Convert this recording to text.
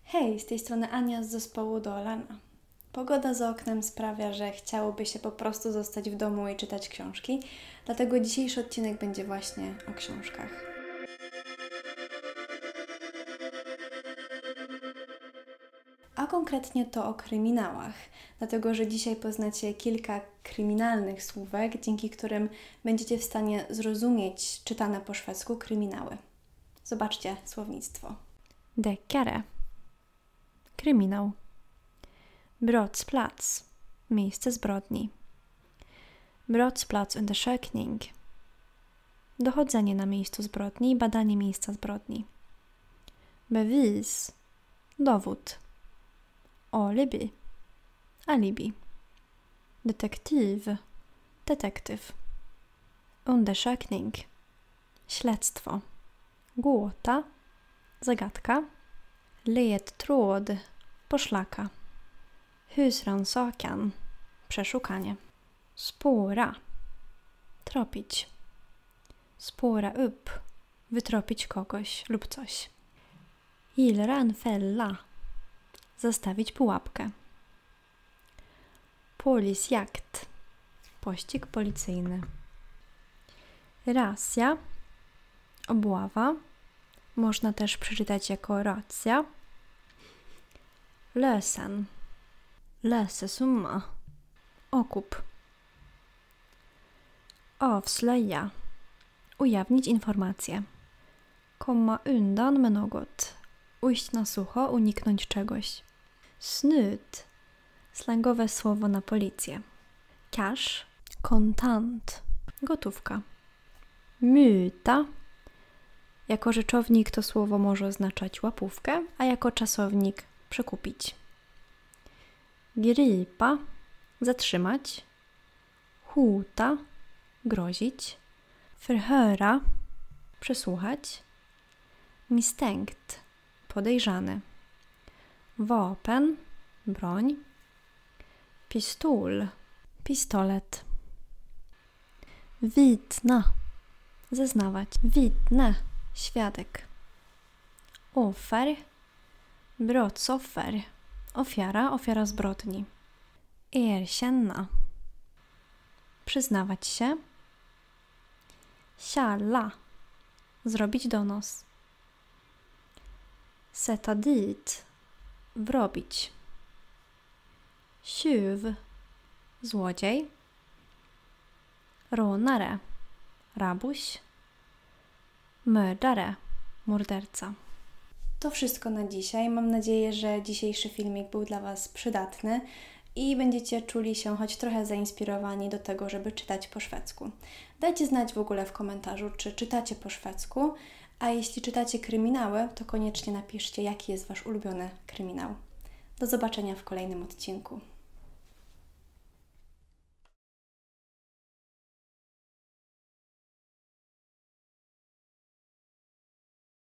Hej, z tej strony Ania z zespołu Dolana. Pogoda za oknem sprawia, że chciałoby się po prostu zostać w domu i czytać książki, dlatego dzisiejszy odcinek będzie właśnie o książkach. A konkretnie to o kryminałach, dlatego że dzisiaj poznacie kilka kryminalnych słówek, dzięki którym będziecie w stanie zrozumieć czytane po szwedzku kryminały. Zobaczcie słownictwo. Deckare. Kryminał. Brottsplats. Miejsce zbrodni. Brottsplatsundersökning. Dochodzenie na miejscu zbrodni i badanie miejsca zbrodni. Bevis. Dowód. Alibi. Alibi. Detektiv. Detektyw. Undersökning. Śledztwo. Gåta. Zagadka. Ledtråd. Poszlaka. Husrannsakan. Przeszukanie. Spåra. Tropić. Spåra upp. Wytropić kogoś lub coś. Gillra en fälla. Zastawić pułapkę. Polisjakt. Pościg policyjny. Razzia. Obława. Można też przeczytać jako razzia. Lösen. Lösesumma. Okup. Avslöja. Ujawnić informację. Komma undan med något. Ujść na sucho, uniknąć czegoś. Snut. Slangowe słowo na policję. Cash. Kontant. Gotówka. Muta. Jako rzeczownik to słowo może oznaczać łapówkę, a jako czasownik przekupić. Gripa. Zatrzymać. Hota. Grozić. Förhöra. Przesłuchać. Misstänkt. Podejrzany. Vapen. Broń. Pistol. Pistolet. Vittna. Zeznawać. Vittne. Świadek. Offer. Brottsoffer. Ofiara zbrodni. Erkänna. Przyznawać się. Tjalla. Zrobić donos. Sätta dit. Wrobić. Tjuv. Złodziej. Rånare. Rabuś. Mördare. Morderca. To wszystko na dzisiaj. Mam nadzieję, że dzisiejszy filmik był dla Was przydatny i będziecie czuli się choć trochę zainspirowani do tego, żeby czytać po szwedzku. Dajcie znać w ogóle w komentarzu, czy czytacie po szwedzku, a jeśli czytacie kryminały, to koniecznie napiszcie, jaki jest Wasz ulubiony kryminał. Do zobaczenia w kolejnym odcinku.